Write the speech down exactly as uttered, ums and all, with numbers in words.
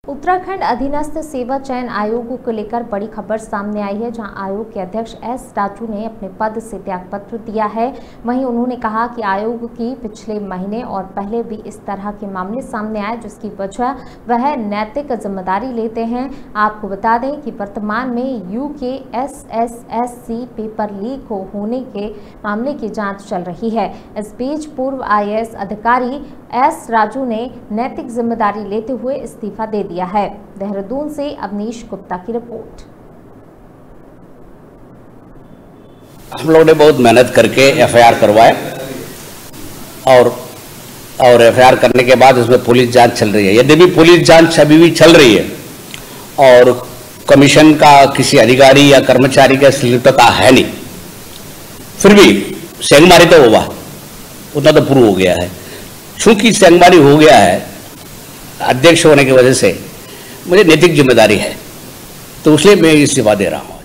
उत्तराखंड अधीनस्थ सेवा चयन आयोग को लेकर बड़ी खबर सामने आई है, जहां आयोग के अध्यक्ष एस राजू ने अपने पद से त्यागपत्र दिया है। वहीं उन्होंने कहा कि आयोग की पिछले महीने और पहले भी इस तरह के मामले सामने आए, जिसकी वजह वह नैतिक जिम्मेदारी लेते हैं। आपको बता दें कि वर्तमान में U K S S S C paper leak हो होने के मामले की जाँच चल रही है। इस बीच पूर्व आई ए एस अधिकारी एस राजू ने नैतिक जिम्मेदारी लेते हुए इस्तीफा दे दिया है। देहरादून से अवनीश गुप्ता की रिपोर्ट। हम लोगों ने बहुत मेहनत करके एफ आई आर करवाए और और एफ आई आर करने के बाद उसमें पुलिस जांच चल रही है। यदि भी पुलिस जांच अभी भी चल रही है और कमीशन का किसी अधिकारी या कर्मचारी का संलिप्तता है नहीं, फिर भी सेंगमारी तो हुआ, उतना तो प्रूव हो गया है। चूंकि सेंगमारी हो गया है अध्यक्ष होने की वजह से, मुझे नैतिक जिम्मेदारी है, तो इसलिए मैं इस्तीफा दे रहा हूँ।